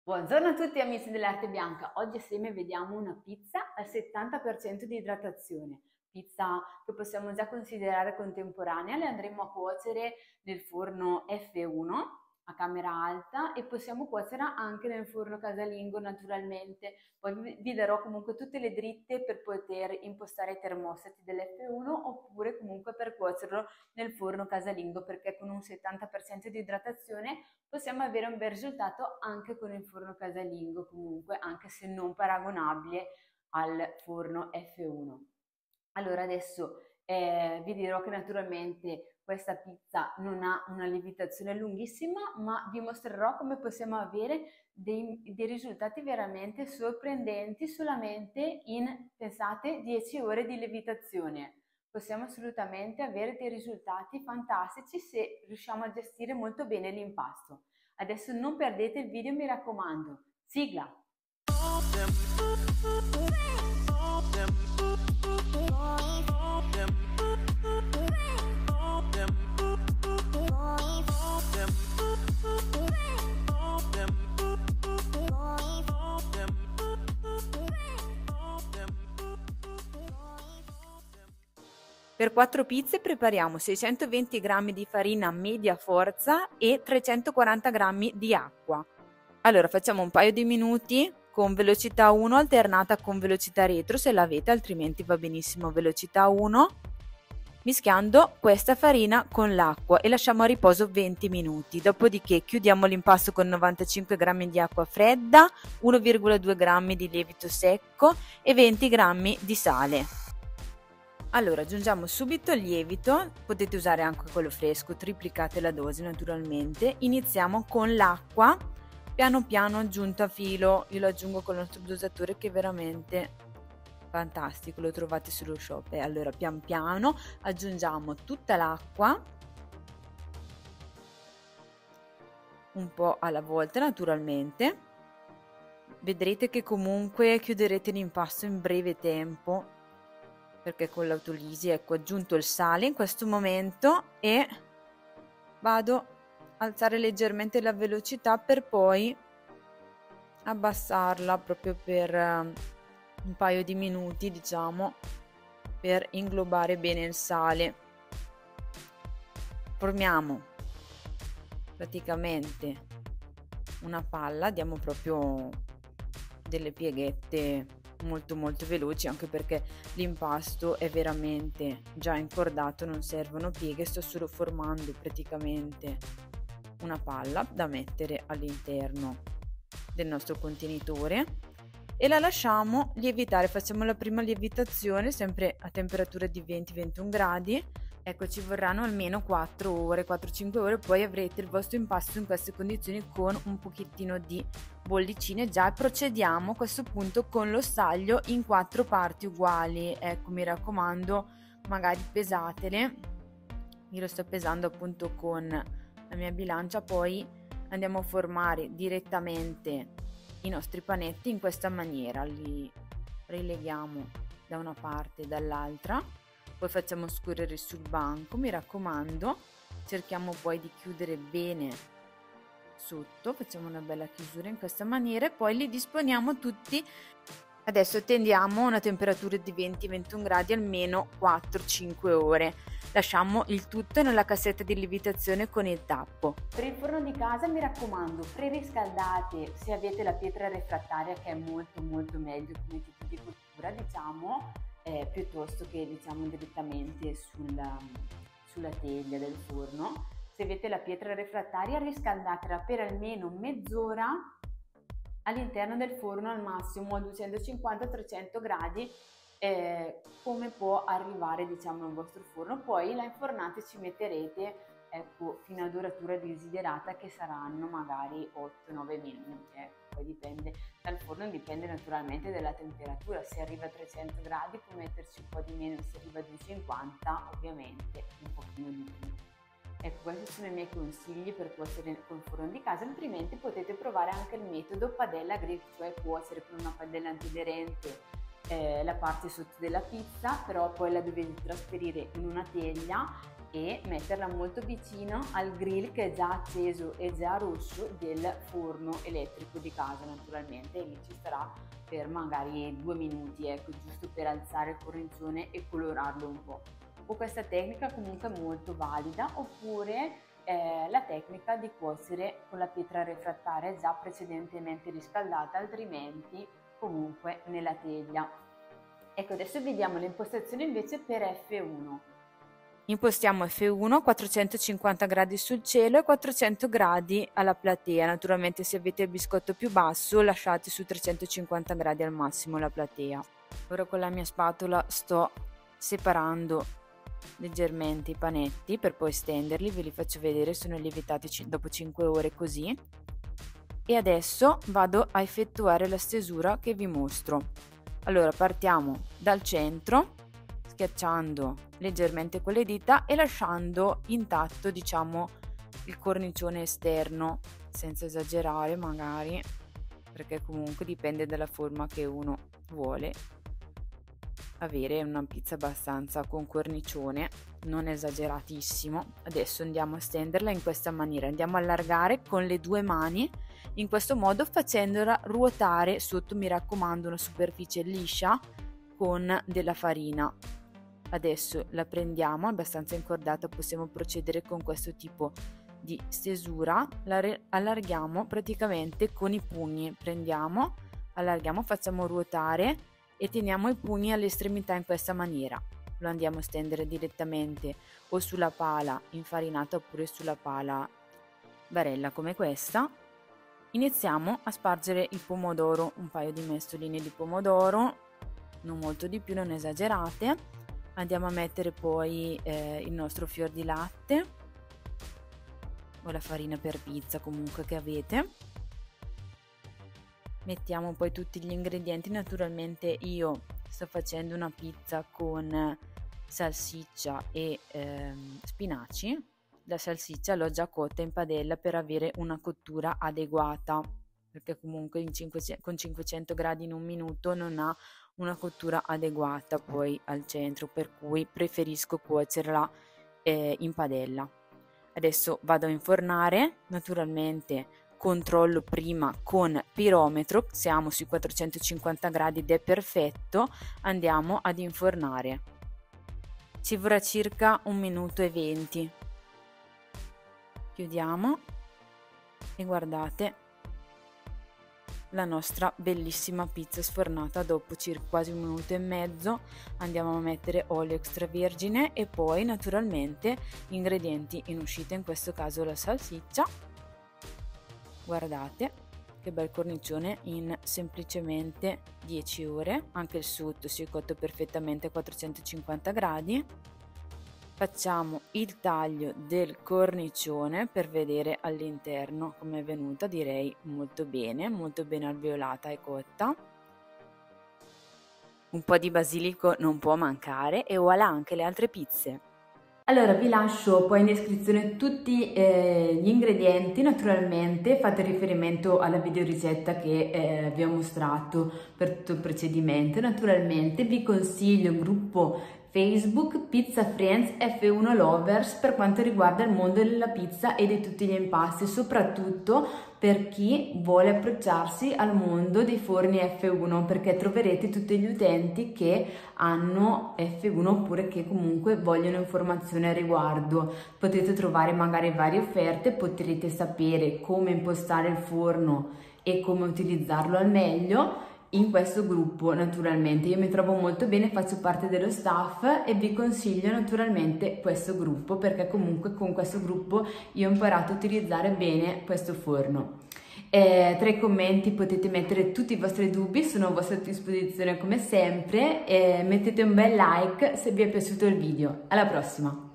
Buongiorno a tutti amici dell'Arte Bianca, oggi assieme vediamo una pizza al 70% di idratazione, pizza che possiamo già considerare contemporanea, le andremo a cuocere nel forno F1 a camera alta e possiamo cuocerla anche nel forno casalingo naturalmente, poi vi darò comunque tutte le dritte per poter impostare i termostati dell'F1 oppure comunque per cuocerlo nel forno casalingo perché con un 70% di idratazione possiamo avere un bel risultato anche con il forno casalingo comunque, anche se non paragonabile al forno F1. Allora adesso vi dirò che naturalmente questa pizza non ha una lievitazione lunghissima, ma vi mostrerò come possiamo avere dei risultati veramente sorprendenti solamente in, pensate, 10 ore di lievitazione. Possiamo assolutamente avere dei risultati fantastici se riusciamo a gestire molto bene l'impasto. Adesso non perdete il video, mi raccomando. Sigla! Per 4 pizze prepariamo 620 g di farina media forza e 340 g di acqua. Allora facciamo un paio di minuti con velocità 1 alternata con velocità retro se l'avete, altrimenti va benissimo velocità 1, mischiando questa farina con l'acqua e lasciamo a riposo 20 minuti. Dopodiché chiudiamo l'impasto con 95 g di acqua fredda, 1,2 g di lievito secco e 20 g di sale. Allora aggiungiamo subito il lievito, potete usare anche quello fresco, triplicate la dose naturalmente. Iniziamo con l'acqua, piano piano aggiunto a filo, io lo aggiungo con il nostro dosatore che è veramente fantastico, lo trovate sullo shop. Allora pian piano aggiungiamo tutta l'acqua, un po' alla volta naturalmente. Vedrete che comunque chiuderete l'impasto in breve tempo, perché con l'autolisi, ecco, ho aggiunto il sale in questo momento e vado a alzare leggermente la velocità per poi abbassarla proprio per un paio di minuti, diciamo, per inglobare bene il sale. Formiamo praticamente una palla, diamo proprio delle pieghette molto veloci, anche perché l'impasto è veramente già incordato, non servono pieghe, sto solo formando praticamente una palla da mettere all'interno del nostro contenitore e la lasciamo lievitare. Facciamo la prima lievitazione sempre a temperatura di 20-21 gradi. Ecco, ci vorranno almeno 4 ore, 4-5 ore, poi avrete il vostro impasto in queste condizioni con un pochettino di bollicine già. E procediamo a questo punto con lo staglio in 4 parti uguali. Ecco, mi raccomando, magari pesatele. Io lo sto pesando appunto con la mia bilancia, poi andiamo a formare direttamente i nostri panetti in questa maniera, li rileghiamo da una parte e dall'altra, poi facciamo scorrere sul banco, mi raccomando, cerchiamo poi di chiudere bene sotto, facciamo una bella chiusura in questa maniera e poi li disponiamo tutti. Adesso tendiamo a una temperatura di 20-21 gradi almeno 4-5 ore. Lasciamo il tutto nella cassetta di lievitazione con il tappo. Per il forno di casa mi raccomando, preriscaldate se avete la pietra refrattaria, che è molto meglio come tipo di cottura, diciamo, piuttosto che diciamo direttamente sulla teglia del forno. Se avete la pietra refrattaria riscaldatela per almeno mezz'ora all'interno del forno al massimo a 250-300 gradi, come può arrivare diciamo il vostro forno. Poi la infornate, ci metterete ecco fino ad oratura desiderata, che saranno magari 8-9 minuti, poi dipende dal forno, dipende naturalmente dalla temperatura. Se arriva a 300 gradi può metterci un po' di meno, se arriva a 250 ovviamente un pochino di più. Ecco, questi sono i miei consigli per cuocere col forno di casa, altrimenti potete provare anche il metodo padella grill, cioè cuocere con una padella antiaderente la parte sotto della pizza, però poi la dovete trasferire in una teglia e metterla molto vicino al grill che è già acceso e già rosso del forno elettrico di casa naturalmente, e lì ci starà per magari 2 minuti, ecco, giusto per alzare il cornicione e colorarlo un po'. O questa tecnica comunque è molto valida, oppure la tecnica di cuocere con la pietra refrattaria già precedentemente riscaldata, altrimenti comunque nella teglia. Ecco, adesso vediamo le impostazioni invece per F1. Impostiamo F1 450 gradi sul cielo e 400 gradi alla platea. Naturalmente se avete il biscotto più basso lasciate su 350 gradi al massimo la platea. Ora con la mia spatola sto separando leggermente i panetti per poi stenderli, ve li faccio vedere, sono lievitati dopo 5 ore così. E adesso vado a effettuare la stesura che vi mostro. Allora partiamo dal centro, schiacciando leggermente con le dita e lasciando intatto, diciamo, il cornicione esterno, senza esagerare magari, perché comunque dipende dalla forma che uno vuole avere, una pizza abbastanza con cornicione, non esageratissimo. Adesso andiamo a stenderla in questa maniera, andiamo a allargare con le 2 mani, in questo modo facendola ruotare sotto, mi raccomando, una superficie liscia con della farina. Adesso la prendiamo, abbastanza incordata, possiamo procedere con questo tipo di stesura, la allarghiamo praticamente con i pugni, prendiamo, allarghiamo, facciamo ruotare e teniamo i pugni all'estremità in questa maniera. Lo andiamo a stendere direttamente o sulla pala infarinata oppure sulla pala barella come questa. Iniziamo a spargere il pomodoro, un paio di mestoline di pomodoro, non molto di più, non esagerate. Andiamo a mettere poi il nostro fior di latte o la farina per pizza comunque che avete. Mettiamo poi tutti gli ingredienti, naturalmente io sto facendo una pizza con salsiccia e spinaci. La salsiccia l'ho già cotta in padella per avere una cottura adeguata, perché comunque con 500 gradi in un minuto non ha una cottura adeguata poi al centro, per cui preferisco cuocerla in padella. Adesso vado a infornare, naturalmente controllo prima con pirometro, siamo sui 450 gradi ed è perfetto, andiamo ad infornare. Ci vorrà circa 1 minuto e 20. Chiudiamo e guardate la nostra bellissima pizza sfornata dopo circa quasi 1 minuto e mezzo. Andiamo a mettere olio extravergine e poi naturalmente ingredienti in uscita, in questo caso la salsiccia. Guardate che bel cornicione in semplicemente 10 ore, anche il sotto si è cotto perfettamente a 450 gradi. Facciamo il taglio del cornicione per vedere all'interno come è venuta, direi molto bene alveolata e cotta. Un po' di basilico non può mancare e voilà anche le altre pizze. Allora vi lascio poi in descrizione tutti gli ingredienti, naturalmente fate riferimento alla videoricetta che vi ho mostrato per tutto il procedimento. Naturalmente vi consiglio il gruppo Facebook Pizza Friends F1 Lovers per quanto riguarda il mondo della pizza e di tutti gli impasti, soprattutto per chi vuole approcciarsi al mondo dei forni F1, perché troverete tutti gli utenti che hanno F1 oppure che comunque vogliono informazioni a riguardo. Potete trovare magari varie offerte, potrete sapere come impostare il forno e come utilizzarlo al meglio in questo gruppo. Naturalmente io mi trovo molto bene, faccio parte dello staff e vi consiglio naturalmente questo gruppo, perché comunque con questo gruppo io ho imparato a utilizzare bene questo forno. Tra i commenti potete mettere tutti i vostri dubbi, sono a vostra disposizione come sempre, mettete un bel like se vi è piaciuto il video. Alla prossima!